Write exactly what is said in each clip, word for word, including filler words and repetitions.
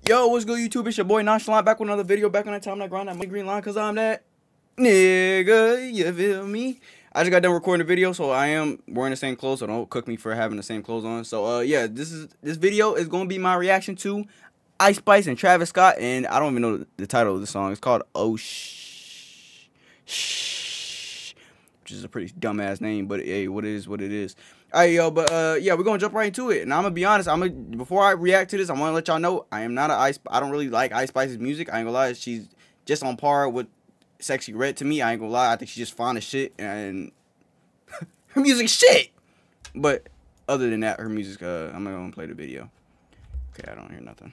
Yo, what's good, YouTube? It's your boy Nonchalant back with another video. Back on that time that grind that money green line, cause I'm that nigga. You feel me? I just got done recording the video, so I am wearing the same clothes. So don't cook me for having the same clothes on. So uh, yeah, this is this video is gonna be my reaction to Ice Spice and Travis Scott, and I don't even know the title of the song. It's called Oh Shh, Shh, which is a pretty dumbass name, but hey, what it is, what it is. Alright, yo, but uh, yeah, we're gonna jump right into it, and I'm gonna be honest. I'm gonna before I react to this, I want to let y'all know I am not a Ice. I don't really like Ice Spice's music. I ain't gonna lie, she's just on par with Sexy Red to me. I ain't gonna lie, I think she's just fine as shit, and her music shit. But other than that, her music. Uh, I'm not gonna play the video. Okay, I don't hear nothing.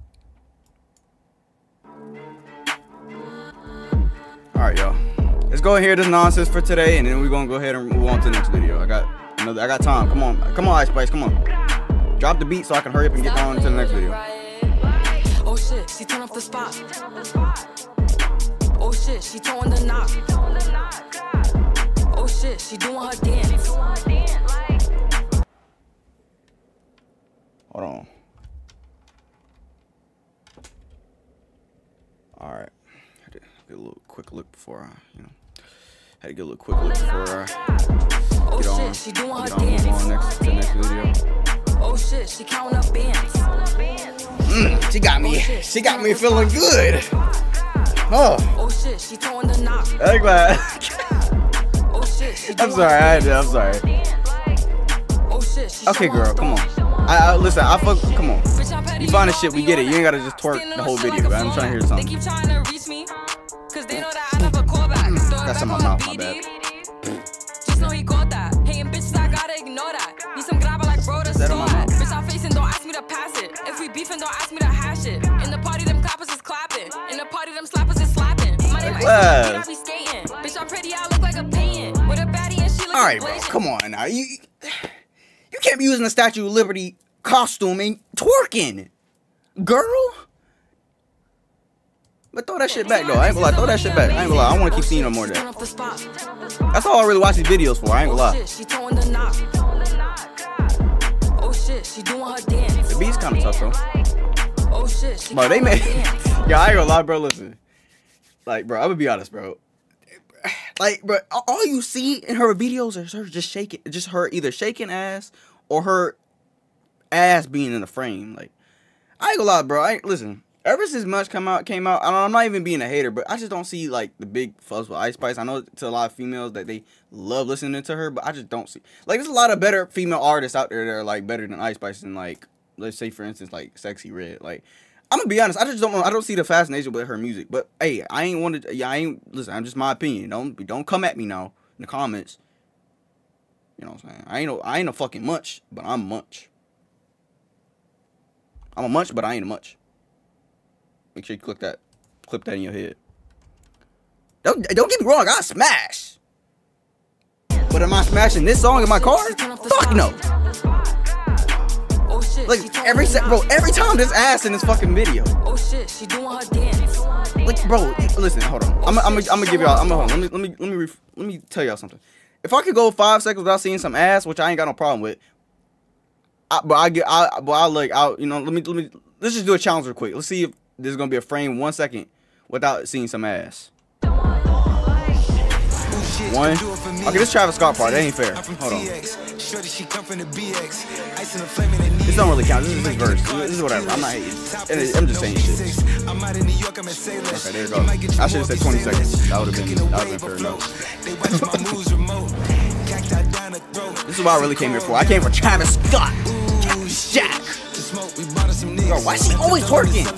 Alright, y'all. Let's go and hear this nonsense for today, and then we're gonna go ahead and move on to the next video. I got. I got time. Come on. Come on, Ice Spice. Come on. Drop the beat so I can hurry up and get on to the next video. Oh shit, she turn off the spot. Oh shit, she throwing the knock. Oh shit, she doing her dance. Hold on. Alright. Had to get a little quick look before I, you know. Had to get a little quick look before I get on, she doing her get on, move on next, to the next video. Oh shit, she counting up bands. Mm, she got me, she got me feeling good. Oh. Oh shit, she throwing the knock. I'm glad. Oh shit, she I'm sorry, I had to, I'm sorry. Oh shit, she okay, girl, come on. I, I listen, I fuck, come on. You find this shit, we get it. You ain't gotta just twerk the whole video. I'm trying to hear something. They keep trying to reach me, cause they know that I never call back. That's in my mouth, my bad. Just know he got that. Hating bitches, I gotta ignore that. Need some grabber like bro to store that. Bitch, I'm facing, don't ask me to pass it. If we beefing, don't ask me to hash it. In the party, them clappers is clapping. In the party, them slappers is slapping. My name is I be skating. Bitch, I'm pretty, I look like a painting. With a baddie and she look. Alright, bro, come on now. You you can't be using the Statue of Liberty costume and twerking, girl. But throw that shit back though. I ain't gonna lie, throw that shit back. I ain't gonna lie, I wanna keep seeing no more of that. That's all I really watch these videos for. I ain't gonna lie. The beat's kinda tough though. Bro, they made yo, I ain't gonna lie, bro, listen. Like, bro, I'm gonna be honest, bro. Like, bro, all you see in her videos is her just shaking, just her either shaking ass or her ass being in the frame. Like, I ain't gonna lie, bro. I ain't, listen. Ever since Much come out, came out, I don't, I'm not even being a hater, but I just don't see like the big fuzz with Ice Spice. I know to a lot of females that they love listening to her, but I just don't see. Like, there's a lot of better female artists out there that are like better than Ice Spice, and like, let's say for instance, like Sexy Red. Like, I'm gonna be honest, I just don't know. I don't see the fascination with her music. But hey, I ain't wanted. Yeah, I ain't. Listen, I'm just my opinion. Don't don't come at me now in the comments. You know what I'm saying? I ain't no. I ain't a fucking Munch, but I'm Munch. I'm a Munch, but I ain't a Munch. Make sure you click that, clip that in your head. Don't don't get me wrong, I smash. But am I smashing this song in my car? Fuck no. Like every se bro, every time this ass in this fucking video. Oh shit, she doing her dance. Like, bro, listen, hold on. I'm I'm I'm gonna give y'all. I'm gonna let me let me let me ref, let me tell y'all something. If I could go five seconds without seeing some ass, which I ain't got no problem with, I, but I get I but I like I you know let me let me let's just do a challenge real quick. Let's see if there's gonna be a frame one second without seeing some ass. One. Okay, this Travis Scott part, that ain't fair. Hold on. This don't really count. This is his verse. This is whatever. I'm not hating. I'm just saying shit. Okay, there you go. I should have said twenty seconds. That would have been that would have been fair enough. This is what I really came here for. I came for Travis Scott. Jack. Yo, why is she always twerking?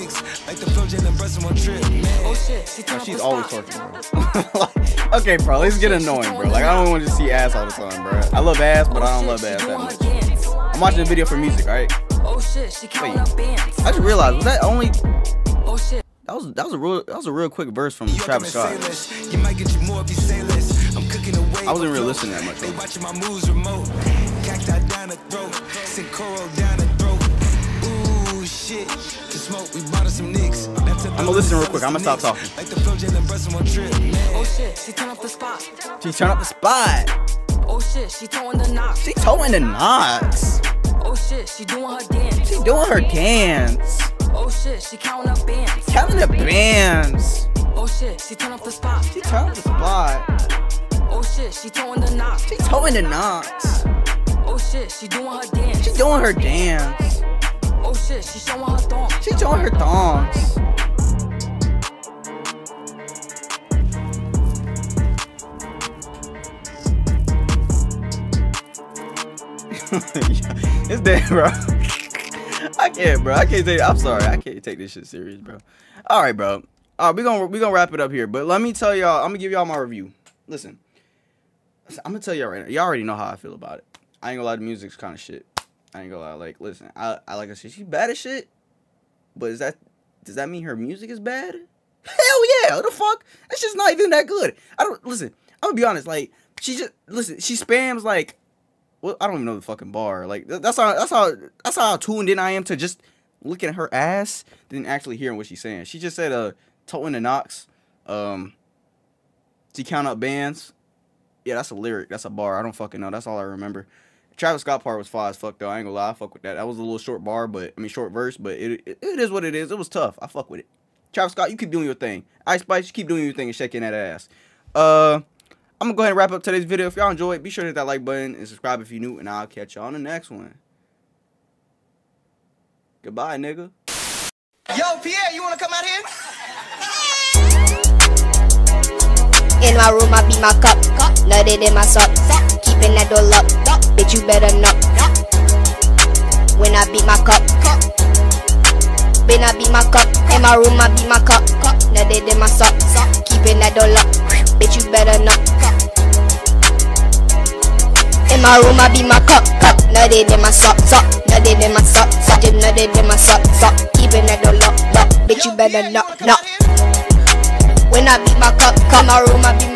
Oh, she's always twerking, bro. Okay, bro, let's get annoying, bro. Like, I don't want to see ass all the time, bro. I love ass, but I don't love ass that much. I'm watching the video for music, alright? Wait, I just realized, was that only... That was that was a real that was a real quick verse from Travis Scott. I wasn't really listening that much. I'm gonna listen real quick. I'm gonna stop talking. Oh shit, she turn up the spot. She turn up the spot. Oh shit, she towing the knocks. She towing the knocks. Oh shit, she doing her dance. She doing her dance. Oh Oh shit, she counting up bands. Counting the bands. Oh shit, she turn up the spot. She turn up the spot. Oh shit, she towing the knocks. She towing the knocks. Oh shit, she doing her dance. She doing her dance. Oh shit, she showing her thongs. She showing her thongs. It's dead, bro. I can't, bro. I can't take. I'm sorry. I can't take this shit serious, bro. All right, bro. All right, we gonna we gonna wrap it up here. But let me tell y'all. I'm gonna give y'all my review. Listen, I'm gonna tell y'all right now. Y'all already know how I feel about it. I ain't gonna lie. The music's kind of shit. I ain't gonna lie. Like, listen. I I like I said, she's bad as shit. But is that does that mean her music is bad? Hell yeah. What the fuck? That's just not even that good. I don't listen. I'm gonna be honest. Like, she just listen. She spams like. Well, I don't even know the fucking bar. Like that's how that's how that's how tuned in I am to just looking at her ass than actually hearing what she's saying. She just said uh towing the knocks. Um she count up bands. Yeah, that's a lyric. That's a bar. I don't fucking know. That's all I remember. Travis Scott part was fire as fuck though. I ain't gonna lie, I fuck with that. That was a little short bar, but I mean short verse, but it it, it is what it is. It was tough. I fuck with it. Travis Scott, you keep doing your thing. Ice Spice, you keep doing your thing and shaking that ass. Uh I'm gonna go ahead and wrap up today's video. If y'all enjoyed, be sure to hit that like button and subscribe if you're new, and I'll catch y'all on the next one. Goodbye, nigga. Yo, Pierre, you wanna come out here? In my room, I beat my cup, nutted in my sock, keeping that door locked. Bitch, you better knock. When I beat my cup, when I beat my cup. In my room, I beat my cup, nutted in my sock, keeping that door locked. Bitch, you better knock. In my room, I beat my cup, cup, nutted in my sock, sock, nutted in my sock, sock, just nutted in my sock, sock, keeping that door locked, lock. Bitch, you better knock, knock. When I beat my cup, come my room, I beat